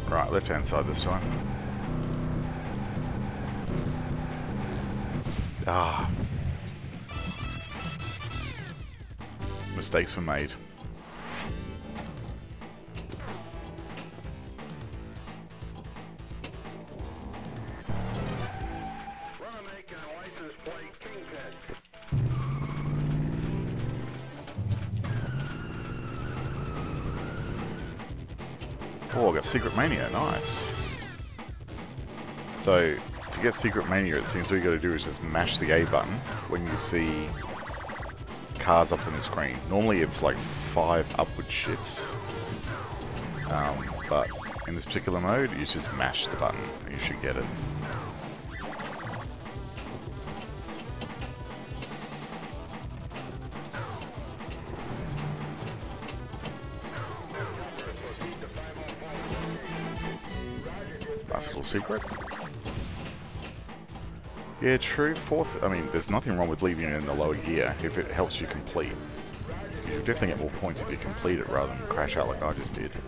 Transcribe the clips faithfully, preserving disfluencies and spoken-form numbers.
Right, left hand side this time. Ah. Mistakes were made. Oh, I got Secret Mania, nice. So, to get Secret Mania, it seems all you gotta do is just mash the A button when you see cars up on the screen. Normally it's like five upward shifts. Um, but in this particular mode, you just mash the button and you should get it. Nice little secret. Yeah, true. Fourth, I mean, there's nothing wrong with leaving it in the lower gear if it helps you complete. You'll definitely get more points if you complete it rather than crash out like I just did.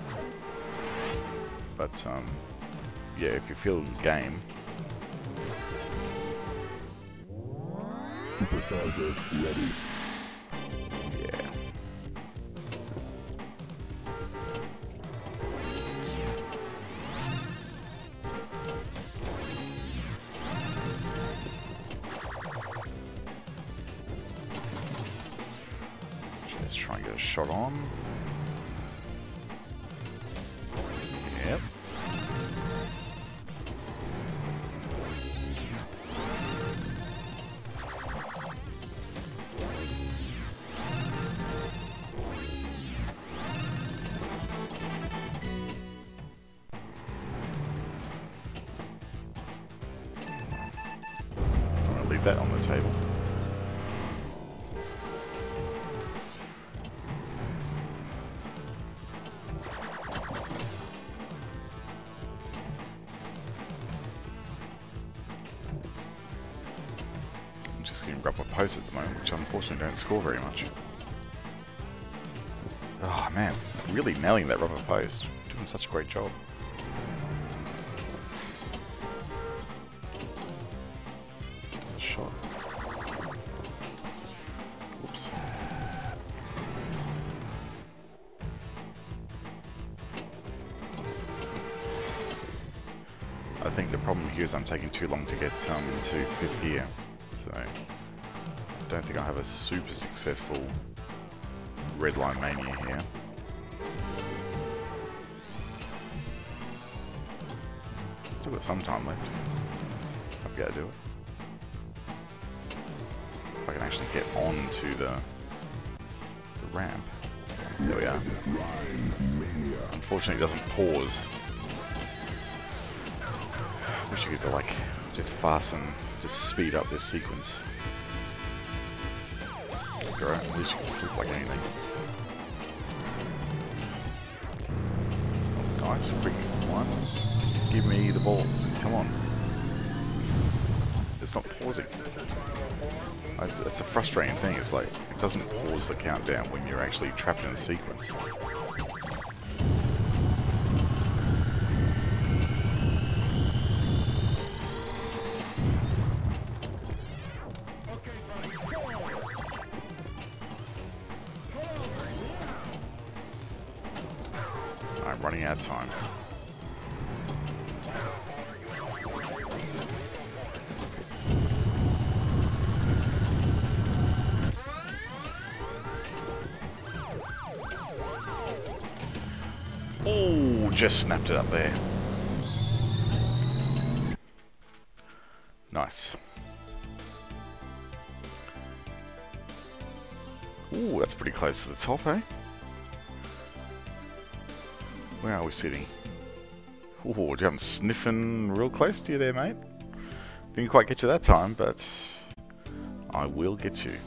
But, um, yeah, if you feel the game. Supercharger ready. Yeah. Let's try and get a shot on. Yep. I'm gonna leave that on the table. Grab a post at the moment, which unfortunately don't score very much. Oh man, really nailing that rubber post. Doing such a great job. Shot. Whoops. I think the problem here is I'm taking too long to get um, to fifth gear, so I don't think I have a super successful red line mania here. Still got some time left. I'll be able to do it. If I can actually get onto the, the ramp. There we are. Unfortunately it doesn't pause. Wish you could like just fasten, just speed up this sequence. Alright, at least you can flip like anything. That's nice. Quick one. Give me the balls. Come on. It's not pausing. That's a frustrating thing. It's like, it doesn't pause the countdown when you're actually trapped in a sequence. I'm running out of time. Oh, just snapped it up there. Nice. Ooh, that's pretty close to the top, eh? Where are we sitting? Ooh, I'm sniffing real close to you there, mate. Didn't quite get you that time, but I will get you.